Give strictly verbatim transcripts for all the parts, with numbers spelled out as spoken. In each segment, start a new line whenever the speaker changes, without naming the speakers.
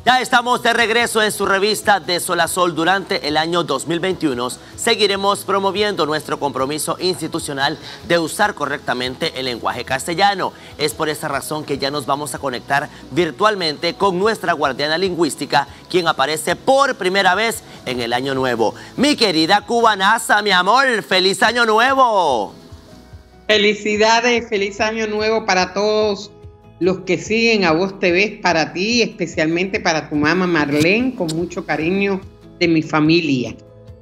Ya estamos de regreso en su revista De Sol a Sol. Durante el año dos mil veintiuno seguiremos promoviendo nuestro compromiso institucional de usar correctamente el lenguaje castellano. Es por esa razón que ya nos vamos a conectar virtualmente con nuestra guardiana lingüística, quien aparece por primera vez en el año nuevo. Mi querida Cubanaza, mi amor, ¡feliz año nuevo!
Felicidades, feliz año nuevo para todos los que siguen a Voz T V, para ti, especialmente para tu mamá Marlene, con mucho cariño de mi familia.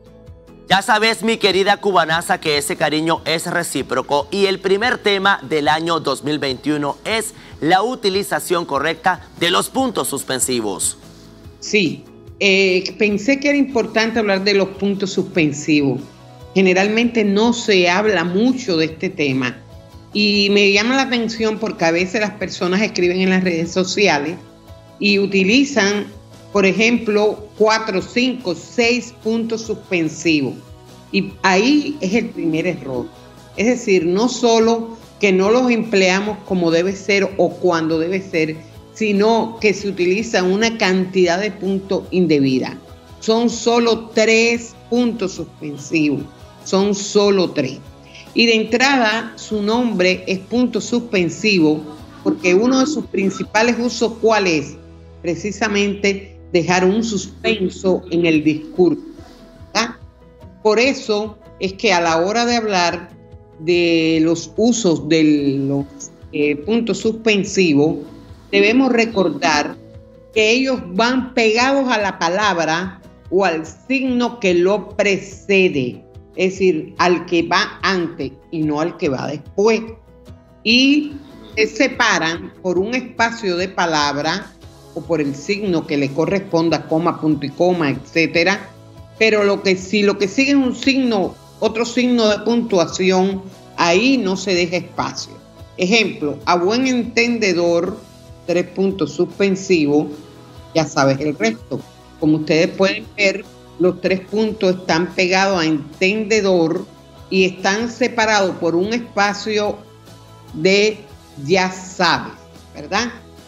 Ya sabes, mi querida Cubanaza, que ese cariño es recíproco y el primer tema del año dos mil veintiuno es la utilización correcta de los puntos suspensivos.
Sí, eh, pensé que era importante hablar de los puntos suspensivos. Generalmente no se habla mucho de este tema. Y me llama la atención porque a veces las personas escriben en las redes sociales y utilizan, por ejemplo, cuatro, cinco, seis puntos suspensivos. Y ahí es el primer error. Es decir, no solo que no los empleamos como debe ser o cuando debe ser, sino que se utiliza una cantidad de puntos indebida. Son solo tres puntos suspensivos. Son solo tres. Y de entrada, su nombre es punto suspensivo porque uno de sus principales usos, ¿cuál es? Precisamente dejar un suspenso en el discurso, ¿verdad? Por eso es que a la hora de hablar de los usos de los eh, puntos suspensivos, debemos recordar que ellos van pegados a la palabra o al signo que lo precede. Es decir, al que va antes y no al que va después. Y se separan por un espacio de palabra o por el signo que le corresponda, coma, punto y coma, etcétera. Pero lo que, si lo que sigue es un signo, otro signo de puntuación, ahí no se deja espacio. Ejemplo, a buen entendedor, tres puntos suspensivos, ya sabes el resto. Como ustedes pueden ver, los tres puntos están pegados a entendedor y están separados por un espacio de ya sabes, ¿verdad?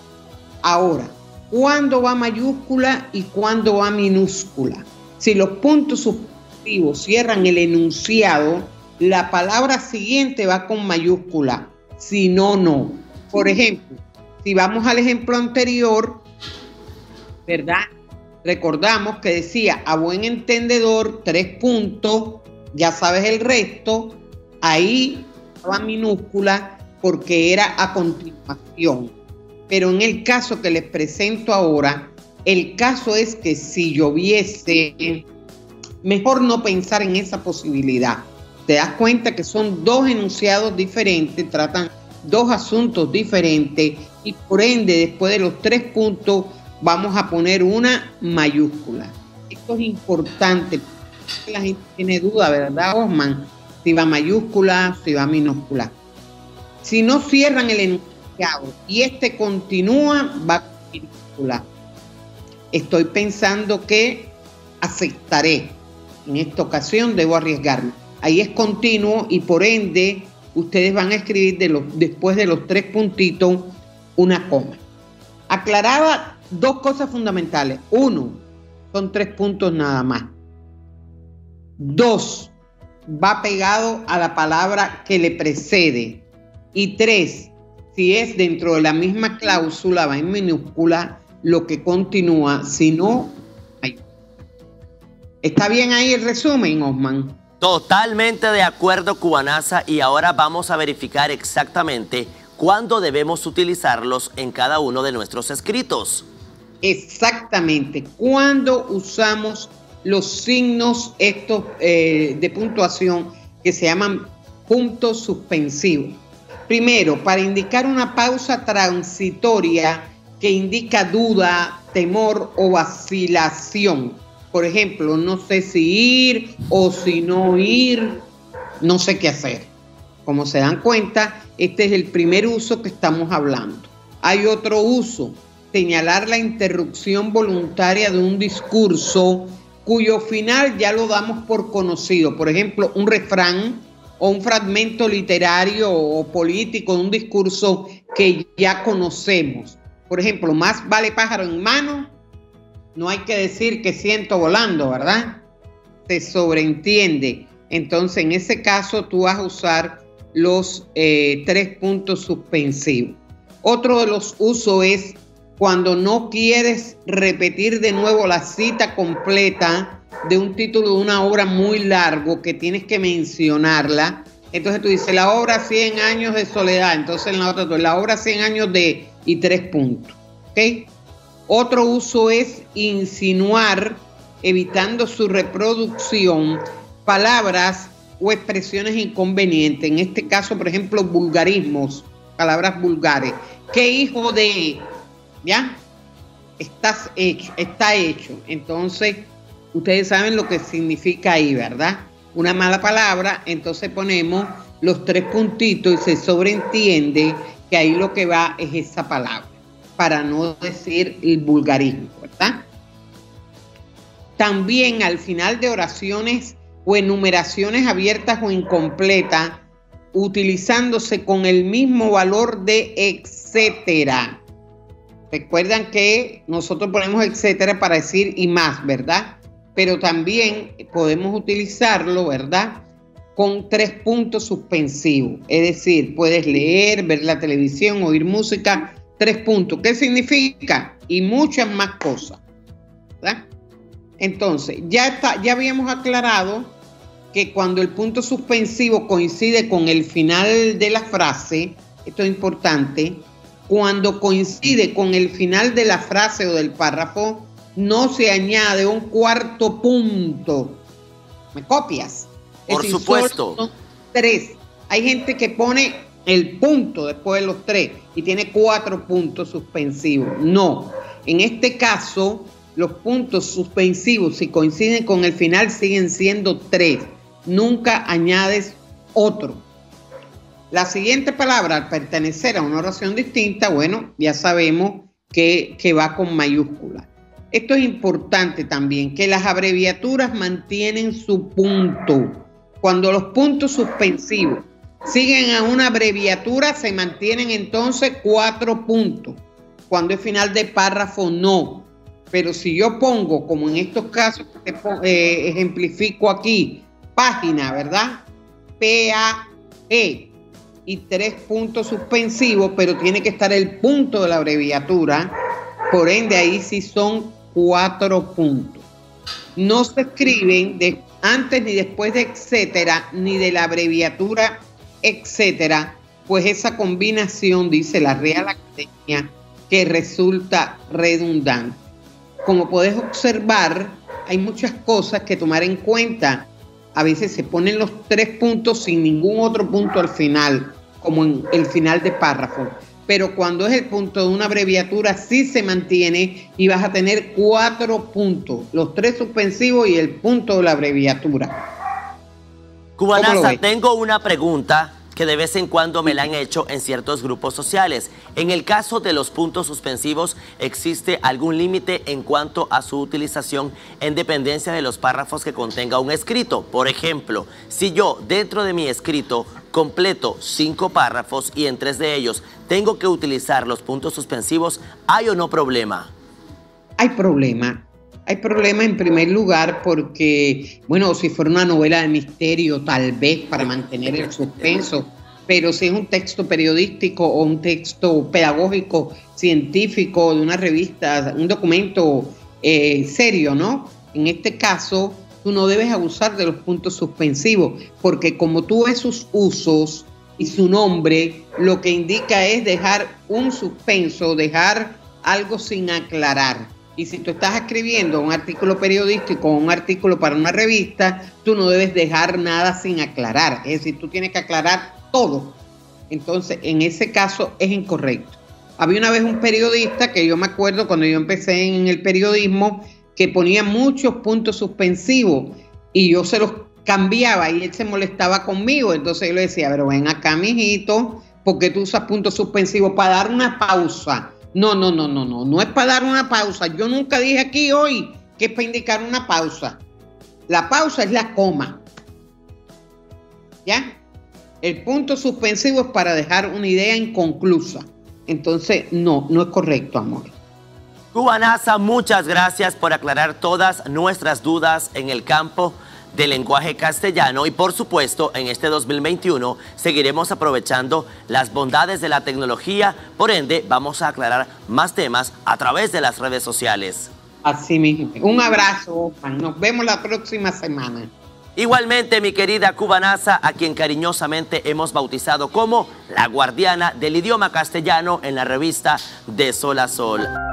Ahora, ¿cuándo va mayúscula y cuándo va minúscula? Si los puntos suspensivos cierran el enunciado, la palabra siguiente va con mayúscula, si no, no. Por ejemplo, si vamos al ejemplo anterior, ¿verdad? Recordamos que decía, a buen entendedor, tres puntos, ya sabes el resto, ahí estaba minúscula porque era a continuación. Pero en el caso que les presento ahora, el caso es que si lloviese, mejor no pensar en esa posibilidad. Te das cuenta que son dos enunciados diferentes, tratan dos asuntos diferentes y por ende, después de los tres puntos, vamos a poner una mayúscula. Esto es importante. La gente tiene duda, ¿verdad, Osman? Si va mayúscula, si va minúscula. Si no cierran el enunciado y este continúa, va con minúscula. Estoy pensando que aceptaré. En esta ocasión debo arriesgarme. Ahí es continuo y por ende ustedes van a escribir de los, después de los tres puntitos una coma. Aclaraba dos cosas fundamentales. Uno, son tres puntos nada más. Dos, va pegado a la palabra que le precede. Y tres, si es dentro de la misma cláusula, va en minúscula, lo que continúa, si no, hay. ¿Está bien ahí el resumen, Osman?
Totalmente de acuerdo, Cubanaza, y ahora vamos a verificar exactamente cuándo debemos utilizarlos en cada uno de nuestros escritos.
Exactamente, cuando usamos los signos estos eh, de puntuación que se llaman puntos suspensivos. Primero, para indicar una pausa transitoria que indica duda, temor o vacilación. Por ejemplo, no sé si ir o si no ir, no sé qué hacer. Como se dan cuenta, este es el primer uso que estamos hablando. Hay otro uso, señalar la interrupción voluntaria de un discurso cuyo final ya lo damos por conocido. Por ejemplo, un refrán o un fragmento literario o político de un discurso que ya conocemos. Por ejemplo, más vale pájaro en mano no hay que decir que siento volando, ¿verdad? Se sobreentiende. Entonces, en ese caso, tú vas a usar los eh, tres puntos suspensivos. Otro de los usos es cuando no quieres repetir de nuevo la cita completa de un título de una obra muy largo que tienes que mencionarla. Entonces tú dices la obra cien años de soledad, entonces en la otra, la obra cien años de y tres puntos. ¿Okay? Otro uso es insinuar, evitando su reproducción, palabras o expresiones inconvenientes. En este caso, por ejemplo, vulgarismos, palabras vulgares. ¿Qué hijo de? ¿Ya? Estás hecho, está hecho. Entonces, ustedes saben lo que significa ahí, ¿verdad? Una mala palabra, entonces ponemos los tres puntitos y se sobreentiende que ahí lo que va es esa palabra, para no decir el vulgarismo, ¿verdad? También al final de oraciones o enumeraciones abiertas o incompletas, utilizándose con el mismo valor de etcétera. Recuerdan que nosotros ponemos etcétera para decir y más, ¿verdad? Pero también podemos utilizarlo, ¿verdad?, con tres puntos suspensivos. Es decir, puedes leer, ver la televisión, oír música, tres puntos. ¿Qué significa? Y muchas más cosas, ¿verdad? Entonces, ya, está, ya habíamos aclarado que cuando el punto suspensivo coincide con el final de la frase, esto es importante, cuando coincide con el final de la frase o del párrafo, no se añade un cuarto punto. ¿Me copias?
Por supuesto.
Son tres. Hay gente que pone el punto después de los tres y tiene cuatro puntos suspensivos. No. En este caso, los puntos suspensivos, si coinciden con el final, siguen siendo tres. Nunca añades otro. La siguiente palabra, al pertenecer a una oración distinta, bueno, ya sabemos que, que va con mayúscula. Esto es importante también, que las abreviaturas mantienen su punto. Cuando los puntos suspensivos siguen a una abreviatura, se mantienen entonces cuatro puntos. Cuando es final de párrafo, no. Pero si yo pongo, como en estos casos que eh, ejemplifico aquí, página, ¿verdad? P A E y tres puntos suspensivos, pero tiene que estar el punto de la abreviatura. Por ende, ahí sí son cuatro puntos. No se escriben de antes ni después de etcétera, ni de la abreviatura etcétera, pues esa combinación, dice la Real Academia, que resulta redundante. Como puedes observar, hay muchas cosas que tomar en cuenta. A veces se ponen los tres puntos sin ningún otro punto al final, como en el final de párrafo. Pero cuando es el punto de una abreviatura, sí se mantiene y vas a tener cuatro puntos, los tres suspensivos y el punto de la abreviatura.
Cubanasa, tengo una pregunta que de vez en cuando me la han hecho en ciertos grupos sociales. En el caso de los puntos suspensivos, ¿existe algún límite en cuanto a su utilización en dependencia de los párrafos que contenga un escrito? Por ejemplo, si yo dentro de mi escrito completo cinco párrafos y en tres de ellos tengo que utilizar los puntos suspensivos, ¿hay o no problema?
Hay problema. Hay problema en primer lugar porque, bueno, si fuera una novela de misterio, tal vez para mantener el suspenso, pero si es un texto periodístico o un texto pedagógico, científico, de una revista, un documento eh, serio, ¿no? En este caso, tú no debes abusar de los puntos suspensivos, porque como tú ves sus usos y su nombre, lo que indica es dejar un suspenso, dejar algo sin aclarar. Y si tú estás escribiendo un artículo periodístico o un artículo para una revista, tú no debes dejar nada sin aclarar. Es decir, tú tienes que aclarar todo. Entonces, en ese caso es incorrecto. Había una vez un periodista que yo me acuerdo cuando yo empecé en el periodismo que ponía muchos puntos suspensivos y yo se los cambiaba y él se molestaba conmigo. Entonces yo le decía, pero ven acá, mijito, ¿por qué tú usas puntos suspensivos? Para dar una pausa. No, no, no, no, no, no es para dar una pausa. Yo nunca dije aquí hoy que es para indicar una pausa. La pausa es la coma. ¿Ya? El punto suspensivo es para dejar una idea inconclusa. Entonces, no, no es correcto, amor.
Cubanaza, muchas gracias por aclarar todas nuestras dudas en el campo del lenguaje castellano y por supuesto en este dos mil veintiuno seguiremos aprovechando las bondades de la tecnología, por ende vamos a aclarar más temas a través de las redes sociales.
Así mismo. Un abrazo, Osman. Nos vemos la próxima semana.
Igualmente, mi querida Cubanaza, a quien cariñosamente hemos bautizado como la guardiana del idioma castellano en la revista De Sol a Sol.